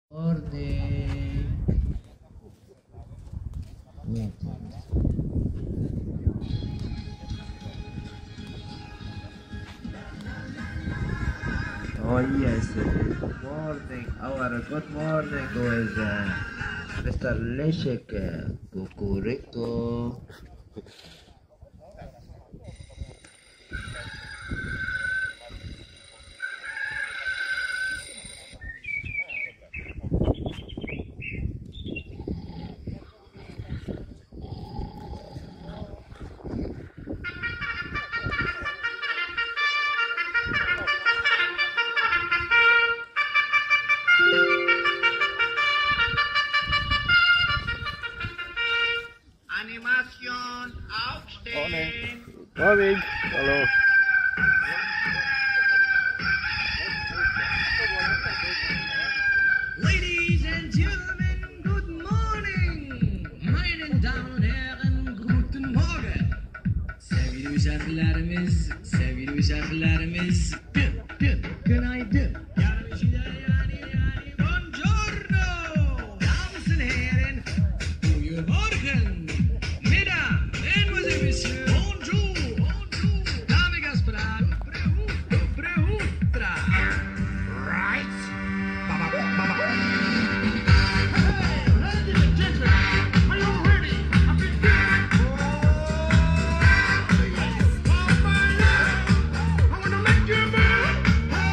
Morning. Oh yes, good morning. Our good morning with Mr. Leszek Kukuryko. Animation aufstehen! Morning. Hallo. Ladies and gentlemen, good morning! Meine Damen und Herren, guten Morgen! Sevgili misafirlerimiz, günaydın. Buongiorno! Damen und Herren, guten Morgen! Mesdames, mesdemoiselles et messieurs, bonjour! Dame Gaspar, prehutra! Right? Hey, ladies and gentlemen, are you ready? I've been I wanna make you move!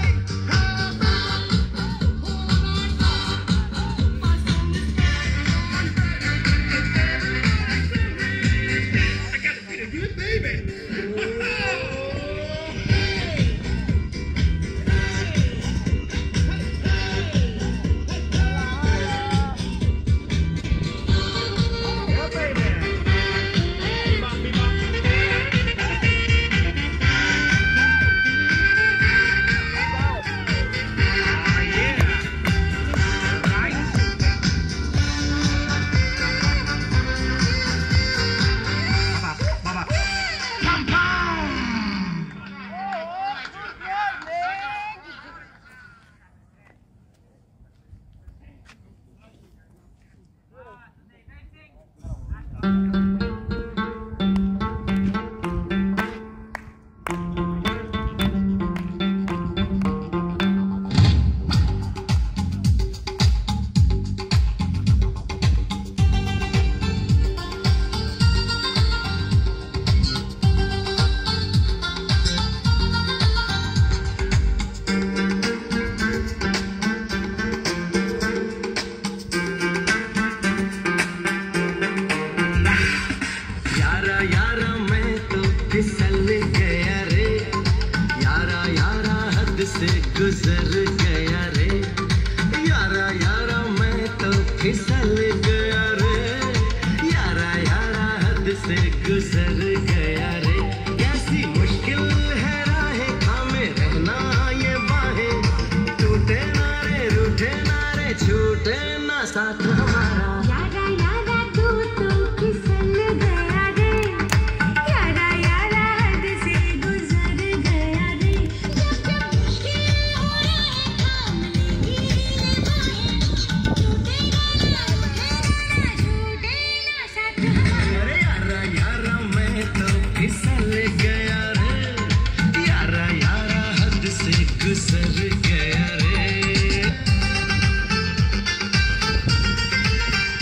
I gotta be a good baby! यारा मैं तो फिसल गया रे यारा यारा हद से गुजर गया रे यारा मैं तो फिसल गया रे यारा हद से गुजर गया रे कैसी मुश्किल है राहें थामे रहना ये बाहें टूटे ना रे रूठे ना रे छूटे ना साथ हमारा फिसल गया रे यारा हद से गुजर गया रे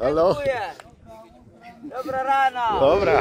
Halo? Dobra rano. Dobra.